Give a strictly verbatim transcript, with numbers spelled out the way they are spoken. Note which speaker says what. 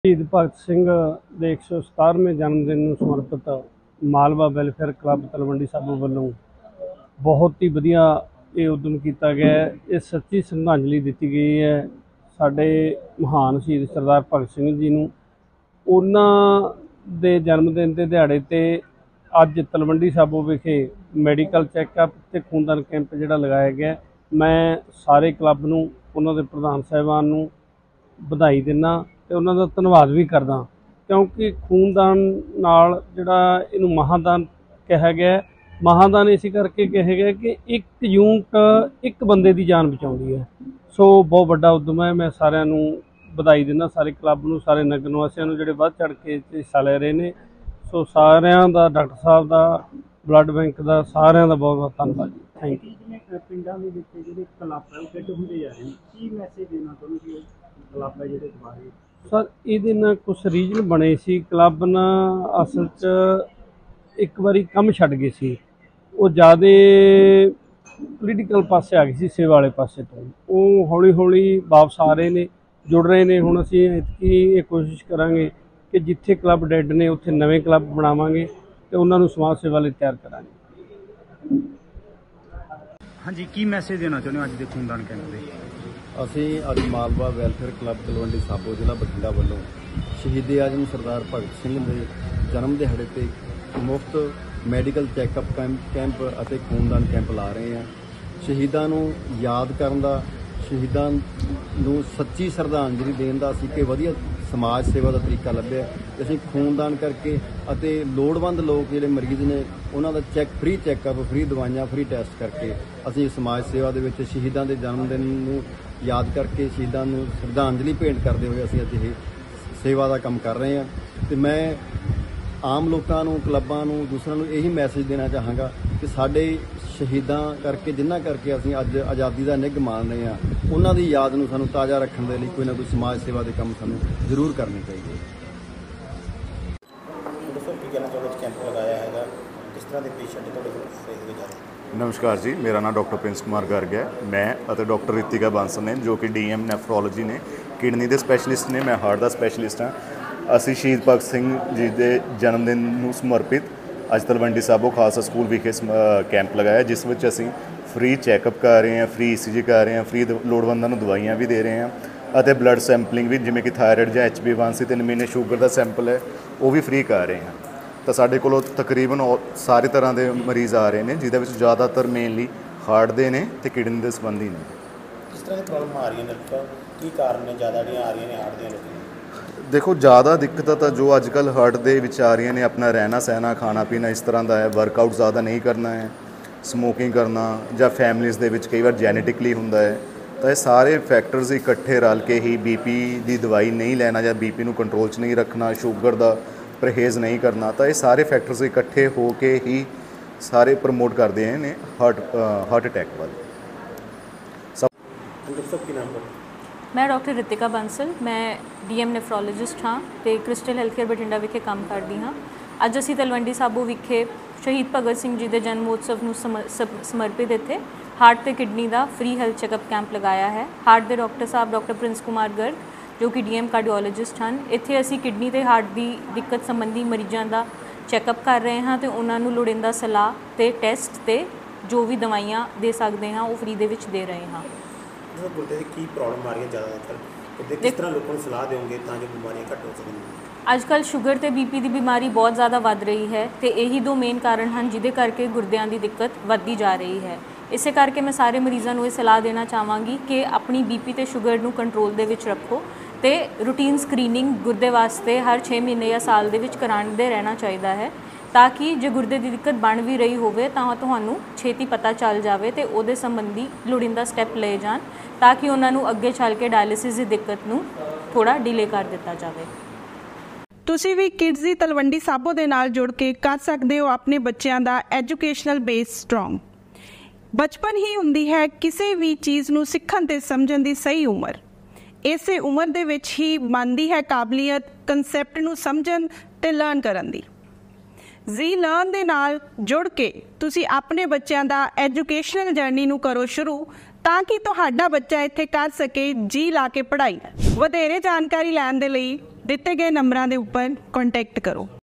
Speaker 1: शहीद भगत सिंह ਦੇ एक सौ सतारवें जन्मदिन ਨੂੰ ਸਮਰਪਿਤ ਮਾਲਵਾ ਵੈਲਫੇਅਰ ਕਲੱਬ ਤਲਵੰਡੀ ਸਾਬੋ ਵੱਲੋਂ ਬਹੁਤ ਹੀ ਵਧੀਆ ਇਹ ਉਦਮ ਕੀਤਾ ਗਿਆ ਹੈ। ਇਹ ਸੱਚੀ ਸ਼ਰਧਾਂਜਲੀ ਦਿੱਤੀ ਗਈ ਹੈ ਸਾਡੇ ਮਹਾਨ ਸ਼ਹੀਦ ਸਰਦਾਰ ਭਗਤ ਸਿੰਘ ਜੀ ਨੂੰ। ਉਹਨਾਂ ਦੇ ਜਨਮਦਿਨ ਦੇ ਦਿਹਾੜੇ ਤੇ ਅੱਜ ਤਲਵੰਡੀ ਸਾਬੋ ਵਿਖੇ ਮੈਡੀਕਲ ਚੈੱਕਅਪ ਤੇ ਖੂਨਦਾਨ ਕੈਂਪ ਜਿਹੜਾ ਲਗਾਇਆ ਗਿਆ। ਮੈਂ ਸਾਰੇ ਕਲੱਬ ਨੂੰ, ਉਹਨਾਂ ਦੇ ਪ੍ਰਧਾਨ ਸਾਹਿਬਾਨ ਨੂੰ ਵਧਾਈ ਦਿੰਦਾ ਤੇ ਉਹਨਾਂ ਦਾ ਧੰਨਵਾਦ ਵੀ ਕਰਦਾ, ਕਿਉਂਕਿ ਖੂਨਦਾਨ ਨਾਲ ਜਿਹੜਾ ਇਹਨੂੰ ਮਹਾਦਾਨ ਕਿਹਾ ਗਿਆ। ਮਹਾਦਾਨ ਇਸੇ ਕਰਕੇ ਕਿਹਾ ਗਿਆ ਕਿ ਇੱਕ ਯੂਨਿਟ ਇੱਕ ਬੰਦੇ ਦੀ ਜਾਨ ਬਚਾਉਂਦੀ ਹੈ। ਸੋ ਬਹੁਤ ਵੱਡਾ ਉਦਮ ਹੈ। ਮੈਂ ਸਾਰਿਆਂ ਨੂੰ ਵਧਾਈ ਦਿੰਦਾ, ਸਾਰੇ ਕਲੱਬ ਨੂੰ, ਸਾਰੇ ਨਗਰ ਨਿਵਾਸੀਆਂ ਨੂੰ ਜਿਹੜੇ ਵੱਧ ਚੜ੍ਹ ਕੇ ਹਿੱਸਾ ਲੈ ਰਹੇ ਨੇ। ਸੋ ਸਾਰਿਆਂ ਦਾ, ਡਾਕਟਰ ਸਾਹਿਬ ਦਾ, ਬਲੱਡ ਬੈਂਕ ਦਾ, ਸਾਰਿਆਂ ਦਾ ਬਹੁਤ ਬਹੁਤ ਧੰਨਵਾਦ ਜੀ। Thank you.
Speaker 2: ਪਿੰਡਾਂ ਦੇ ਵਿੱਚ ਜਿਹੜੇ ਕਲੱਬ ਹੈ ਉਹ ਕਿੱਡ ਹੁੰਦੇ ਜਾ ਰਹੇ ਨੇ, ਕੀ ਮੈਸੇਜ ਦੇਣਾ ਚਾਹੁੰਦੇ ਹੋ ਕਲੱਬ ਹੈ ਜਿਹੜੇ ਦੁਬਾਰੇ?
Speaker 1: ਸਰ, ਇਹਦੇ ਨਾਲ ਕੁਛ ਰੀਜਨ ਬਣੇ ਸੀ। ਕਲੱਬ ਨਾ ਅਸਲ 'ਚ ਇੱਕ ਵਾਰੀ ਕੰਮ ਛੱਡ ਗਏ ਸੀ, ਉਹ ਜ਼ਿਆਦਾ ਪੋਲੀਟੀਕਲ ਪਾਸੇ ਆ ਗਈ ਸੀ, ਸੇਵਾ ਵਾਲੇ ਪਾਸੇ ਤੋਂ। ਉਹ ਹੌਲੀ ਹੌਲੀ ਵਾਪਸ ਆ ਰਹੇ ਨੇ, ਜੁੜ ਰਹੇ ਨੇ। ਹੁਣ ਅਸੀਂ ਇਤਕੀ ਇਹ ਕੋਸ਼ਿਸ਼ ਕਰਾਂਗੇ ਕਿ ਜਿੱਥੇ ਕਲੱਬ ਡੈਡ ਨੇ ਉੱਥੇ ਨਵੇਂ ਕਲੱਬ ਬਣਾਵਾਂਗੇ ਤੇ ਉਹਨਾਂ ਨੂੰ ਸਮਾਜ ਸੇਵਾ ਲਈ ਤਿਆਰ ਕਰਾਂਗੇ।
Speaker 2: ਹਾਂਜੀ, ਕੀ ਮੈਸੇਜ ਦੇਣਾ ਚਾਹੁੰਦੇ ਹੋ ਅੱਜ ਦੇ ਖੂਨਦਾਨ ਕੈਂਪ ਦੇ?
Speaker 3: ਅਸੀਂ ਅੱਜ ਮਾਲਵਾ ਵੈਲਫੇਅਰ ਕਲੱਬ ਤਲਵੰਡੀ ਸਾਬੋ ਜ਼ਿਲ੍ਹਾ ਬਠਿੰਡਾ ਵੱਲੋਂ ਸ਼ਹੀਦ ਆਜ਼ਮ ਸਰਦਾਰ ਭਗਤ ਸਿੰਘ ਦੇ ਜਨਮ ਦਿਹਾੜੇ ਤੇ ਮੁਫਤ ਮੈਡੀਕਲ ਚੈੱਕਅਪ ਕੈਂਪ ਅਤੇ ਖੂਨਦਾਨ ਕੈਂਪ ਲਾ ਰਹੇ ਹਾਂ। ਸ਼ਹੀਦਾਂ ਨੂੰ ਯਾਦ ਕਰਨ ਦਾ, ਸ਼ਹੀਦਾਂ ਨੂੰ ਸੱਚੀ ਸ਼ਰਧਾਂਜਲੀ ਦੇਣ ਦਾ ਅਸੀਂ ਕਿ ਵਧੀਆ ਸਮਾਜ ਸੇਵਾ ਦਾ ਤਰੀਕਾ ਲੱਭਿਆ। ਅਸੀਂ ਖੂਨਦਾਨ ਕਰਕੇ ਅਤੇ ਲੋੜਵੰਦ ਲੋਕ ਜਿਹੜੇ ਮਰੀਜ਼ ਨੇ ਉਹਨਾਂ ਦਾ ਚੈੱਕ ਫ੍ਰੀ ਚੈੱਕਅਪ, ਫ੍ਰੀ ਦਵਾਈਆਂ, ਫ੍ਰੀ ਟੈਸਟ ਕਰਕੇ ਅਸੀਂ ਸਮਾਜ ਸੇਵਾ ਦੇ ਵਿੱਚ ਸ਼ਹੀਦਾਂ ਦੇ ਜਨਮ ਦਿਨ ਨੂੰ ਯਾਦ ਕਰਕੇ ਸ਼ਹੀਦਾਂ ਨੂੰ ਸ਼ਰਧਾਂਜਲੀ ਭੇਂਟ ਕਰਦੇ ਹੋਏ ਅਸੀਂ ਅੱਜ ਇਹ ਸੇਵਾ ਦਾ ਕੰਮ ਕਰ ਰਹੇ ਹਾਂ। ਅਤੇ ਮੈਂ ਆਮ ਲੋਕਾਂ ਨੂੰ, ਕਲੱਬਾਂ ਨੂੰ, ਦੂਸਰਿਆਂ ਨੂੰ ਇਹੀ ਮੈਸੇਜ ਦੇਣਾ ਚਾਹਾਂਗਾ ਕਿ ਸਾਡੇ ਸ਼ਹੀਦਾਂ ਕਰਕੇ, ਜਿਨ੍ਹਾਂ ਕਰਕੇ ਅਸੀਂ ਅੱਜ ਆਜ਼ਾਦੀ ਦਾ ਨਿੱਘ ਮਾਣ ਰਹੇ ਹਾਂ, ਉਹਨਾਂ ਦੀ ਯਾਦ ਨੂੰ ਸਾਨੂੰ ਤਾਜ਼ਾ ਰੱਖਣ ਦੇ ਲਈ ਕੋਈ ਨਾ ਕੋਈ ਸਮਾਜ ਸੇਵਾ ਦੇ ਕੰਮ ਸਾਨੂੰ ਜ਼ਰੂਰ ਕਰਨੇ ਚਾਹੀਦੇ।
Speaker 2: ਦੱਸੋ ਕੀ ਕਹਿਣਾ ਚਾਹੁੰਦੇ ਕੈਂਪ ਲਗਾਇਆ ਹੈਗਾ, ਕਿਸ ਤਰ੍ਹਾਂ ਦੇ ਪੇਸ਼ੈਂਟ ਤੁਹਾਡੇ ਕੋਲ ਦੇਖੇ ਜਾ ਰਹੇ?
Speaker 4: नमस्कार जी, मेरा नाम डॉक्टर प्रिंस कुमार गर्ग है। मैं और डॉक्टर रितिका बांसल ने जो कि डी एम नैफ्रोलॉजी ने, किडनी के स्पैशलिस्ट ने, मैं हार्ट का स्पैशलिस्ट हाँ। असी शहीद भगत सिंह जी के जन्मदिन ਨੂੰ ਸਮਰਪਿਤ ਅੱਜ ਤਲਵੰਡੀ ਸਾਬੋ ਖਾਲਸਾ ਸਕੂਲ ਵਿਖੇ ਕੈਂਪ ਲਗਾਇਆ, ਜਿਸ ਵਿੱਚ ਅਸੀਂ ਫ੍ਰੀ ਚੈੱਕਅਪ ਕਰ ਰਹੇ ਹਾਂ, ਫ੍ਰੀ ਈ ਸੀ ਜੀ ਕਰ ਰਹੇ ਹਾਂ, ਫ੍ਰੀ ਲੋੜਵੰਦਾਂ ਨੂੰ ਦਵਾਈਆਂ ਵੀ ਦੇ ਰਹੇ ਹਾਂ ਅਤੇ ਬਲੱਡ ਸੈਂਪਲਿੰਗ ਵੀ, ਜਿਵੇਂ ਕਿ ਥਾਇਰਾਇਡ ਜਾਂ ਐਚ ਬੀ ਵਨ ਸੀ, ਤਿੰਨ ਮਹੀਨੇ ਸ਼ੂਗਰ ਦਾ ਸੈਂਪਲ ਹੈ, ਉਹ ਵੀ ਫ੍ਰੀ ਕਰ ਰਹੇ ਹਾਂ। ਤਾਂ ਸਾਡੇ ਕੋਲੋਂ ਤਕਰੀਬਨ ਸਾਰੇ ਤਰ੍ਹਾਂ ਦੇ ਮਰੀਜ਼ ਆ ਰਹੇ ਨੇ, ਜਿਹਦੇ ਵਿੱਚ ਜ਼ਿਆਦਾਤਰ ਮੇਨਲੀ ਹਾਰਟ ਦੇ ਨੇ ਅਤੇ ਕਿਡਨੀ ਦੇ ਸੰਬੰਧੀ ਨੇ।
Speaker 2: ਕਿਸ ਤਰ੍ਹਾਂ ਦੀ ਪ੍ਰੋਬਲਮ ਆ ਰਹੀਆਂ ਨੇ, ਕੀ ਕਾਰਨ ਨੇ ਜ਼ਿਆਦਾ ਜਿਹੜੀਆਂ ਆ ਰਹੀਆਂ ਨੇ ਹਾਰਟ ਦੀਆਂ ਲੋਕਾਂ?
Speaker 4: ਦੇਖੋ, ਜ਼ਿਆਦਾ ਦਿੱਕਤਾਂ ਤਾਂ ਜੋ ਅੱਜ ਕੱਲ੍ਹ ਹਾਰਟ ਦੇ ਵਿੱਚ ਆ ਰਹੀਆਂ ਨੇ, ਆਪਣਾ ਰਹਿਣਾ ਸਹਿਣਾ, ਖਾਣਾ ਪੀਣਾ ਇਸ ਤਰ੍ਹਾਂ ਦਾ ਹੈ, ਵਰਕਆਊਟ ਜ਼ਿਆਦਾ ਨਹੀਂ ਕਰਨਾ ਹੈ, ਸਮੋਕਿੰਗ ਕਰਨਾ, ਜਾਂ ਫੈਮਲੀਜ਼ ਦੇ ਵਿੱਚ ਕਈ ਵਾਰ ਜੈਨੇਟਿਕਲੀ ਹੁੰਦਾ ਹੈ। ਤਾਂ ਇਹ ਸਾਰੇ ਫੈਕਟਰਸ ਇਕੱਠੇ ਰਲ ਕੇ ਹੀ ਬੀ ਪੀ ਦੀ ਦਵਾਈ ਨਹੀਂ ਲੈਣਾ ਜਾਂ ਬੀ ਪੀ ਨੂੰ ਕੰਟਰੋਲ 'ਚ ਨਹੀਂ ਰੱਖਣਾ, ਸ਼ੂਗਰ ਦਾ ਪਰਹੇਜ਼ ਨਹੀਂ ਕਰਨਾ, ਤਾਂ ਇਹ ਸਾਰੇ ਫੈਕਟਰਸ ਇਕੱਠੇ ਹੋ ਕੇ ਹੀ ਸਾਰੇ ਪ੍ਰਮੋਟ ਕਰਦੇ ਨੇ ਹਾਰਟ ਹਾਰਟ ਅਟੈਕ ਵੱਲ।
Speaker 2: ਕੀ ਨਾਮ ਹੈ?
Speaker 5: ਮੈਂ ਡਾਕਟਰ ਰਿਤਿਕਾ ਬਾਂਸਲ, ਮੈਂ ਡੀ ਐਮ ਨੈਫਰੋਲੋਜਿਸਟ ਹਾਂ ਅਤੇ ਕ੍ਰਿਸਟਲ ਹੈਲਥ ਕੇਅਰ ਬਠਿੰਡਾ ਵਿਖੇ ਕੰਮ ਕਰਦੀ ਹਾਂ। ਅੱਜ ਅਸੀਂ ਤਲਵੰਡੀ ਸਾਬੋ ਵਿਖੇ ਸ਼ਹੀਦ ਭਗਤ ਸਿੰਘ ਜੀ ਦੇ ਜਨਮ ਉਤਸਵ ਨੂੰ ਸਮ ਸਮਰਪਿਤ ਇੱਥੇ ਹਾਰਟ ਅਤੇ ਕਿਡਨੀ ਦਾ ਫ੍ਰੀ ਹੈਲਥ ਚੈੱਕਅਪ ਕੈਂਪ ਲਗਾਇਆ ਹੈ। ਹਾਰਟ ਦੇ ਡਾਕਟਰ ਸਾਹਿਬ ਡਾਕਟਰ ਪ੍ਰਿੰਸ ਕੁਮਾਰ ਗਰਗ, ਜੋ ਕਿ ਡੀ ਐਮ ਕਾਰਡੀਓਲੋਜਿਸਟ ਹਨ। ਇੱਥੇ ਅਸੀਂ ਕਿਡਨੀ ਅਤੇ ਹਾਰਟ ਦੀ ਦਿੱਕਤ ਸੰਬੰਧੀ ਮਰੀਜ਼ਾਂ ਦਾ ਚੈੱਕਅਪ ਕਰ ਰਹੇ ਹਾਂ ਅਤੇ ਉਹਨਾਂ ਨੂੰ ਲੋੜੀਂਦਾ ਸਲਾਹ ਅਤੇ ਟੈਸਟ ਅਤੇ ਜੋ ਵੀ ਦਵਾਈਆਂ ਦੇ ਸਕਦੇ ਹਾਂ ਉਹ ਫ੍ਰੀ ਦੇ ਵਿੱਚ ਦੇ ਰਹੇ ਹਾਂ।
Speaker 2: ਗੁਰਦੇ ਦੀ ਕੀ ਪ੍ਰੋਬਲਮ ਆ ਰਹੀ ਹੈ ਜ਼ਿਆਦਾਤਰ, ਉਹਦੇ ਕਿਸ ਤਰ੍ਹਾਂ ਲੋਕਾਂ ਨੂੰ ਸਲਾਹ ਦਿਓਗੇ ਤਾਂ ਜੋ ਬਿਮਾਰੀਆਂ ਘੱਟ ਹੋ ਸਕਣ?
Speaker 5: ਅੱਜ ਕੱਲ੍ਹ ਸ਼ੂਗਰ ਅਤੇ ਬੀ ਪੀ ਦੀ ਬਿਮਾਰੀ ਬਹੁਤ ਜ਼ਿਆਦਾ ਵੱਧ ਰਹੀ ਹੈ ਅਤੇ ਇਹੀ ਦੋ ਮੇਨ ਕਾਰਨ ਹਨ ਜਿਹਦੇ ਕਰਕੇ ਗੁਰਦਿਆਂ ਦੀ ਦਿੱਕਤ ਵੱਧਦੀ ਜਾ ਰਹੀ ਹੈ। ਇਸੇ ਕਰਕੇ ਮੈਂ ਸਾਰੇ ਮਰੀਜ਼ਾਂ ਨੂੰ ਇਹ ਸਲਾਹ ਦੇਣਾ ਚਾਹਾਂਗੀ ਕਿ ਆਪਣੀ ਬੀ ਪੀ ਅਤੇ ਸ਼ੂਗਰ ਨੂੰ ਕੰਟਰੋਲ ਦੇ ਵਿੱਚ ਰੱਖੋ ਅਤੇ ਰੂਟੀਨ ਸਕਰੀਨਿੰਗ ਗੁਰਦੇ ਵਾਸਤੇ ਹਰ ਛੇ ਮਹੀਨੇ ਜਾਂ ਸਾਲ ਦੇ ਵਿੱਚ ਕਰਾਉਂਦੇ ਰਹਿਣਾ ਚਾਹੀਦਾ ਹੈ, ਤਾਂ ਕਿ ਜੇ ਗੁਰਦੇ ਦੀ ਦਿੱਕਤ ਬਣ ਵੀ ਰਹੀ ਹੋਵੇ ਤਾਂ ਤੁਹਾਨੂੰ ਛੇਤੀ ਪਤਾ ਚੱਲ ਜਾਵੇ ਅਤੇ ਉਹਦੇ ਸੰਬੰਧੀ ਲੋੜੀਂਦਾ ਸਟੈਪ ਲਏ ਜਾਣ, ਤਾਂ ਕਿ ਉਹਨਾਂ ਨੂੰ ਅੱਗੇ ਚੱਲ ਕੇ ਡਾਇਲਿਸਿਸ ਦੀ ਦਿੱਕਤ ਨੂੰ ਥੋੜ੍ਹਾ ਡਿਲੇ ਕਰ ਦਿੱਤਾ ਜਾਵੇ।
Speaker 6: ਤੁਸੀਂ ਵੀ ਕਿਡਜ਼ ਦੀ ਤਲਵੰਡੀ ਸਾਬੋ ਦੇ ਨਾਲ ਜੁੜ ਕੇ ਕਰ ਸਕਦੇ ਹੋ ਆਪਣੇ ਬੱਚਿਆਂ ਦਾ ਐਜੂਕੇਸ਼ਨਲ ਬੇਸ ਸਟਰੋਂਗ। ਬਚਪਨ ਹੀ ਹੁੰਦੀ ਹੈ ਕਿਸੇ ਵੀ ਚੀਜ਼ ਨੂੰ ਸਿੱਖਣ ਅਤੇ ਸਮਝਣ ਦੀ ਸਹੀ ਉਮਰ। ਇਸੇ ਉਮਰ ਦੇ ਵਿੱਚ ਹੀ ਬਣਦੀ ਹੈ ਕਾਬਲੀਅਤ ਕਨਸੈਪਟ ਨੂੰ ਸਮਝਣ ਅਤੇ ਲਰਨ ਕਰਨ ਦੀ। ਜ਼ੀ ਲਰਨ ਦੇ ਨਾਲ ਜੁੜ ਕੇ ਤੁਸੀਂ ਆਪਣੇ ਬੱਚਿਆਂ ਦਾ ਐਜੂਕੇਸ਼ਨਲ ਜਰਨੀ ਨੂੰ ਕਰੋ ਸ਼ੁਰੂ, ਤਾਂ ਕਿ ਤੁਹਾਡਾ ਬੱਚਾ ਇੱਥੇ ਕਰ ਸਕੇ ਜੀ ਲਾ ਕੇ ਪੜ੍ਹਾਈ। ਵਧੇਰੇ ਜਾਣਕਾਰੀ ਲੈਣ ਦੇ ਲਈ ਦਿੱਤੇ ਗਏ ਨੰਬਰਾਂ ਦੇ ਉੱਪਰ ਕੰਟੈਕਟ ਕਰੋ।